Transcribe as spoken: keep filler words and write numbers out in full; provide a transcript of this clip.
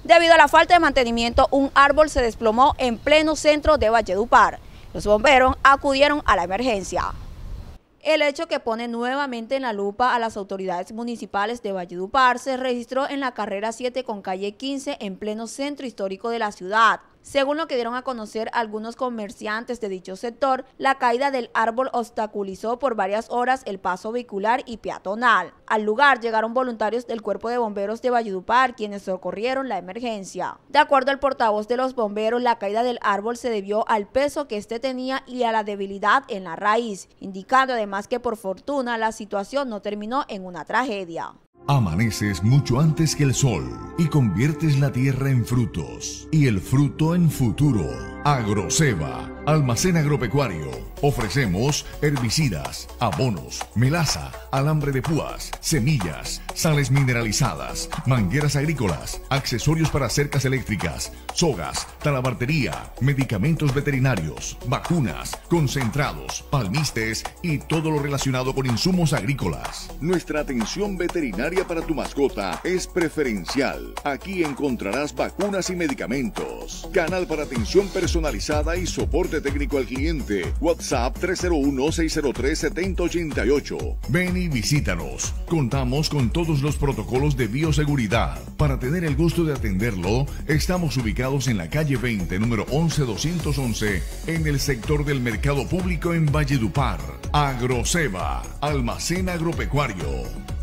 Debido a la falta de mantenimiento, un árbol se desplomó en pleno centro de Valledupar. Los bomberos acudieron a la emergencia. El hecho que pone nuevamente en la lupa a las autoridades municipales de Valledupar se registró en la carrera siete con calle quince en pleno centro histórico de la ciudad. Según lo que dieron a conocer algunos comerciantes de dicho sector, la caída del árbol obstaculizó por varias horas el paso vehicular y peatonal. Al lugar llegaron voluntarios del Cuerpo de Bomberos de Valledupar, quienes socorrieron la emergencia. De acuerdo al portavoz de los bomberos, la caída del árbol se debió al peso que éste tenía y a la debilidad en la raíz, indicando además que por fortuna la situación no terminó en una tragedia. Amaneces mucho antes que el sol y conviertes la tierra en frutos y el fruto en futuro. Agroceba, almacén agropecuario. Ofrecemos herbicidas, abonos, melaza, alambre de púas, semillas, sales mineralizadas, mangueras agrícolas, accesorios para cercas eléctricas, sogas, talabartería, medicamentos veterinarios, vacunas, concentrados, palmistes y todo lo relacionado con insumos agrícolas. Nuestra atención veterinaria para tu mascota es preferencial. Aquí encontrarás vacunas y medicamentos. Canal para atención personalizada y soporte técnico al cliente. WhatsApp tres cero uno, seis cero tres, siete cero ocho ocho. Ven y visítanos. Contamos con todos los protocolos de bioseguridad. Para tener el gusto de atenderlo, estamos ubicados en la calle veinte, número once doscientos once, en el sector del Mercado Público en Valledupar. Agroceba, almacén agropecuario.